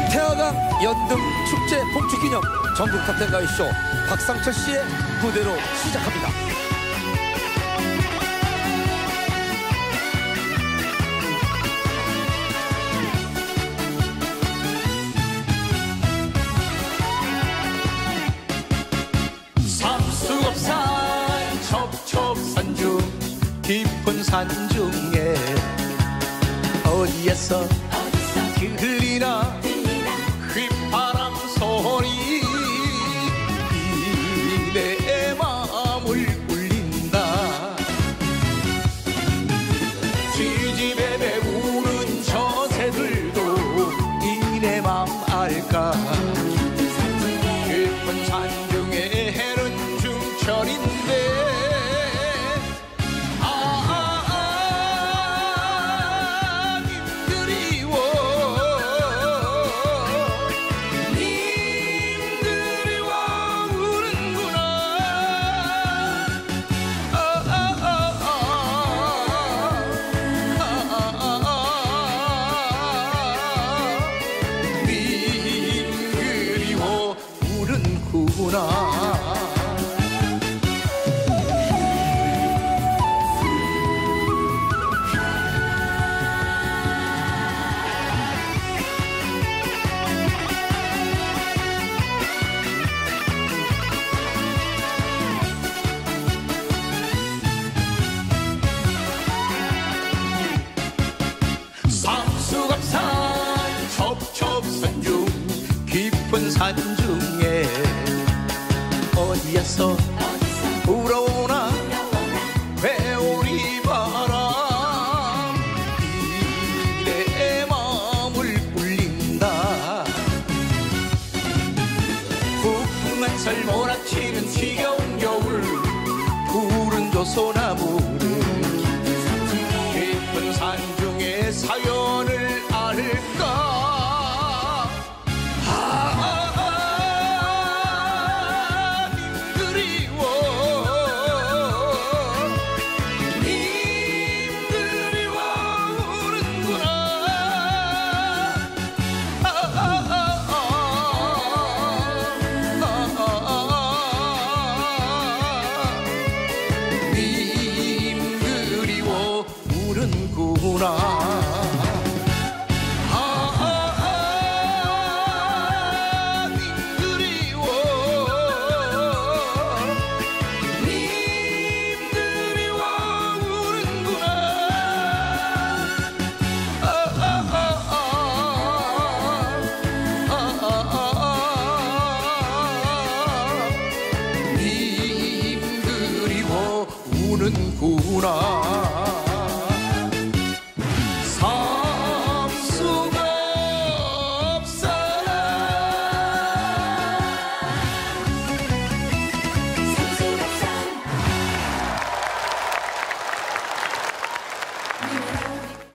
태화강 연등 축제 봉축기념 전국 탑텐 가요쇼 박상철 씨의 무대로 시작합니다. 삼수갑산 첩첩산중 깊은 산중에 어디에서 들리나 휘파람 소리 내 마음을 울린다. 지지배배 우는 저새들도 내 마음 알까. 깊은 산중에 해는 중천인데 삼수갑산 첩첩산중 깊은 산중에 어디에서 불어오나 회오리 바람 내 마음을 울린다. 북풍한 설 몰아치는 지겨운 겨울 푸른 조소나무를 깊은 산중의 사연을 알까. 우는구나.